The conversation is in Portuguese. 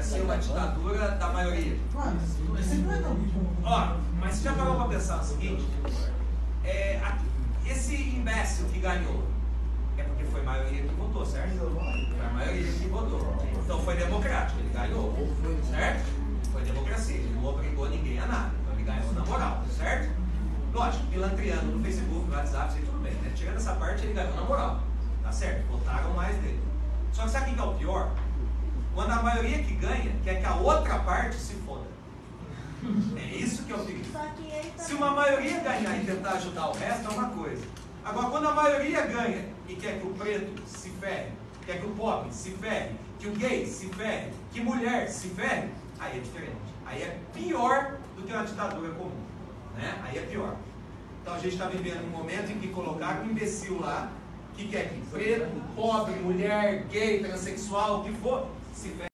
ser uma ditadura da maioria. Ó, mas você já parou para pensar o seguinte? Esse imbécil que ganhou é porque foi a maioria que votou, certo? Foi a maioria que votou. Então foi democrático, ele ganhou, certo? Foi democracia, ele não obrigou ninguém a nada. Então ele ganhou na moral, certo? Lógico, pilantriando no Facebook, no WhatsApp, isso aí tudo bem, né? Tirando essa parte, ele ganhou na moral. Tá certo? Votaram mais dele. Só que sabe o que é o pior? Quando a maioria que ganha quer que a outra parte se foda. É isso que é o perigo. Se uma maioria ganhar e tentar ajudar o resto, é uma coisa. Agora, quando a maioria ganha e quer que o preto se ferre, quer que o pobre se ferre, que o gay se ferre, que mulher se ferre, aí é diferente. Aí é pior do que uma ditadura comum. Né? Aí é pior. Então a gente está vivendo um momento em que colocaram um imbecil lá que quer que preto, pobre, mulher, gay, transexual, o que for, se ferre.